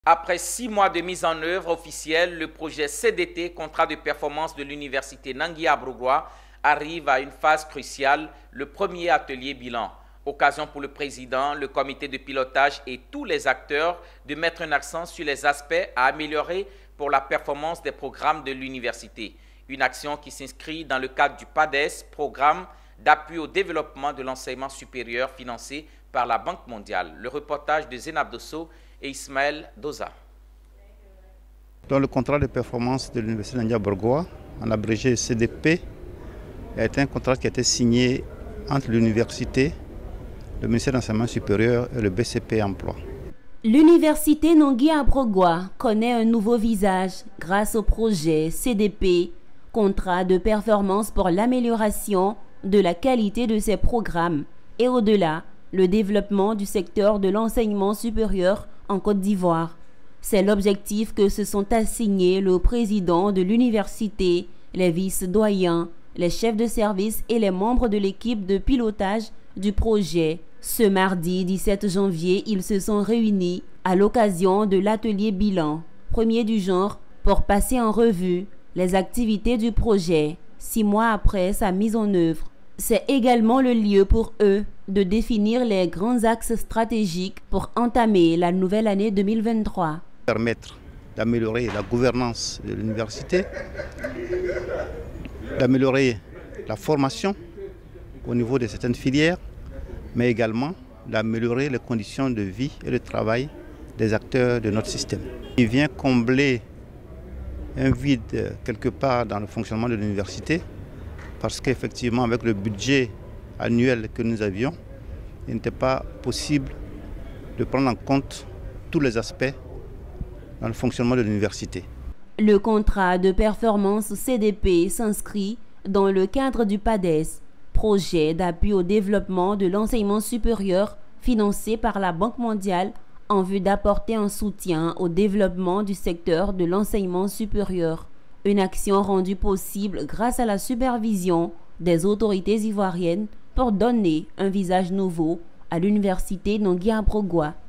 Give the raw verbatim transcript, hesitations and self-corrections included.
Après six mois de mise en œuvre officielle, le projet C D T, contrat de performance de l'université Nangui-Abrogwa, arrive à une phase cruciale, le premier atelier bilan. Occasion pour le président, le comité de pilotage et tous les acteurs de mettre un accent sur les aspects à améliorer pour la performance des programmes de l'université. Une action qui s'inscrit dans le cadre du P A D E S, programme d'appui au développement de l'enseignement supérieur financé par la Banque mondiale. Le reportage de Zénab Dosso et Ismaël Doza. Dans le contrat de performance de l'université Nangui-Abrogwa, en abrégé C D P, a été un contrat qui a été signé entre l'université, le ministère de l'enseignement supérieur et le B C P Emploi. L'université Nangui-Abrogwa connaît un nouveau visage grâce au projet C D P, contrat de performance pour l'amélioration de la qualité de ses programmes et au-delà, le développement du secteur de l'enseignement supérieur en Côte d'Ivoire. C'est l'objectif que se sont assignés le président de l'université, les vice-doyens, les chefs de service et les membres de l'équipe de pilotage du projet. Ce mardi dix-sept janvier, ils se sont réunis à l'occasion de l'atelier bilan, premier du genre, pour passer en revue les activités du projet, six mois après sa mise en œuvre. C'est également le lieu pour eux de définir les grands axes stratégiques pour entamer la nouvelle année deux mille vingt-trois. Permettre d'améliorer la gouvernance de l'université, d'améliorer la formation au niveau de certaines filières, mais également d'améliorer les conditions de vie et de travail des acteurs de notre système. Il vient combler un vide quelque part dans le fonctionnement de l'université, parce qu'effectivement, avec le budget annuel que nous avions, il n'était pas possible de prendre en compte tous les aspects dans le fonctionnement de l'université. Le contrat de performance C D P s'inscrit dans le cadre du P A D E S, projet d'appui au développement de l'enseignement supérieur financé par la Banque mondiale en vue d'apporter un soutien au développement du secteur de l'enseignement supérieur. Une action rendue possible grâce à la supervision des autorités ivoiriennes pour donner un visage nouveau à l'université Nangui-Abrogwa.